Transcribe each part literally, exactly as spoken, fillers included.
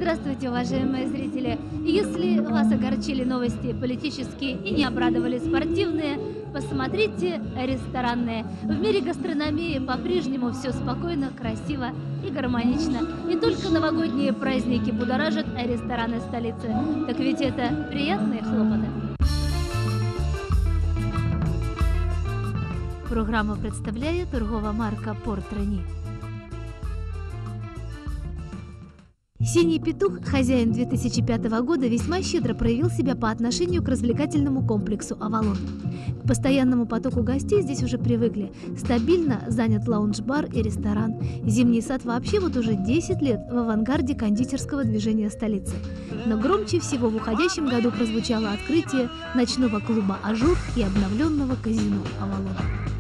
Здравствуйте, уважаемые зрители! Если вас огорчили новости политические и не обрадовали спортивные, посмотрите ресторанные. В мире гастрономии по-прежнему все спокойно, красиво и гармонично. И только новогодние праздники будоражат рестораны столицы. Так ведь это приятные хлопоты. Программу представляет торгова марка «Порт Рені». «Синий петух», хозяин две тысячи пятого года, весьма щедро проявил себя по отношению к развлекательному комплексу «Авалон». К постоянному потоку гостей здесь уже привыкли. Стабильно занят лаунж-бар и ресторан. Зимний сад вообще вот уже десять лет в авангарде кондитерского движения столицы. Но громче всего в уходящем году прозвучало открытие ночного клуба «Ажур» и обновленного казино «Авалон».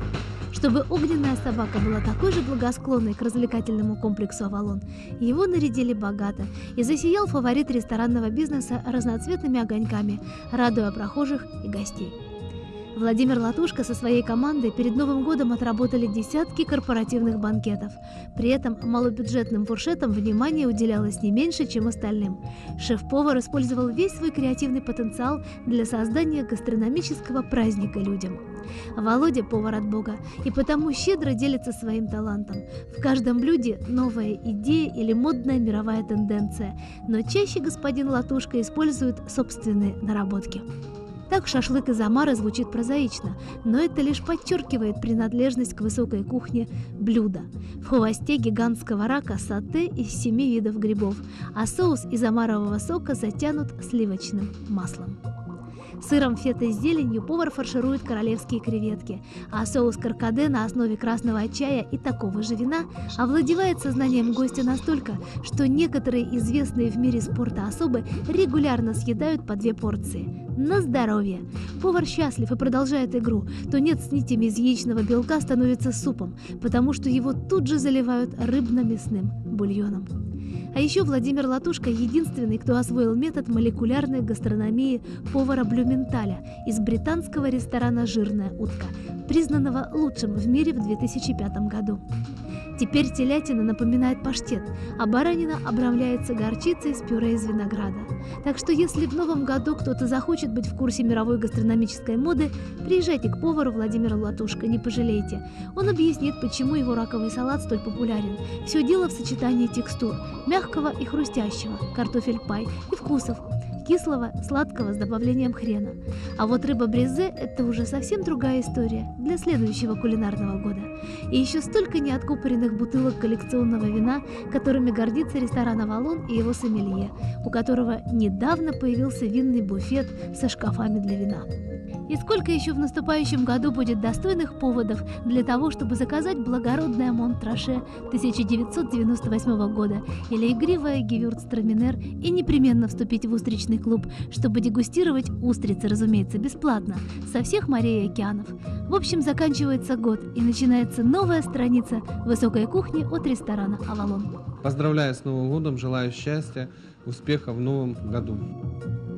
Чтобы огненная собака была такой же благосклонной к развлекательному комплексу «Авалон», его нарядили богато, и засиял фаворит ресторанного бизнеса разноцветными огоньками, радуя прохожих и гостей. Владимир Латушко со своей командой перед Новым годом отработали десятки корпоративных банкетов. При этом малобюджетным фуршетам внимание уделялось не меньше, чем остальным. Шеф-повар использовал весь свой креативный потенциал для создания гастрономического праздника людям. Володя – повар от Бога, и потому щедро делится своим талантом. В каждом блюде новая идея или модная мировая тенденция, но чаще господин Латушко использует собственные наработки. Так шашлык из омара звучит прозаично, но это лишь подчеркивает принадлежность к высокой кухне блюда. В хвосте гигантского рака сате из семи видов грибов, а соус из омарового сока затянут сливочным маслом. Сыром фета с зеленью повар фарширует королевские креветки, а соус каркаде на основе красного чая и такого же вина овладевает сознанием гостя настолько, что некоторые известные в мире спорта особы регулярно съедают по две порции. На здоровье! Повар счастлив и продолжает игру. Тунец с нитями из яичного белка становится супом, потому что его тут же заливают рыбно-мясным бульоном. А еще Владимир Латушко единственный, кто освоил метод молекулярной гастрономии повара Блюменталя из британского ресторана «Жирная утка», признанного лучшим в мире в две тысячи пятом году. Теперь телятина напоминает паштет, а баранина обрамляется горчицей с пюре из винограда. Так что если в новом году кто-то захочет быть в курсе мировой гастрономической моды, приезжайте к повару Владимиру Латушко, не пожалеете. Он объяснит, почему его раковый салат столь популярен. Все дело в сочетании текстур – мягкого и хрустящего, картофель-пай и вкусов – кислого, сладкого с добавлением хрена. А вот рыба брезе – это уже совсем другая история для следующего кулинарного года. И еще столько неоткупоренных бутылок коллекционного вина, которыми гордится ресторан «Авалон» и его сомелье, у которого недавно появился винный буфет со шкафами для вина. И сколько еще в наступающем году будет достойных поводов для того, чтобы заказать благородное Монтраше тысяча девятьсот девяносто восьмого года или игривое Гевюрцтраминер и непременно вступить в устричный клуб, чтобы дегустировать устрицы, разумеется, бесплатно, со всех морей и океанов. В общем, заканчивается год и начинается новая страница высокой кухни от ресторана «Авалон». Поздравляю с Новым годом, желаю счастья, успеха в новом году.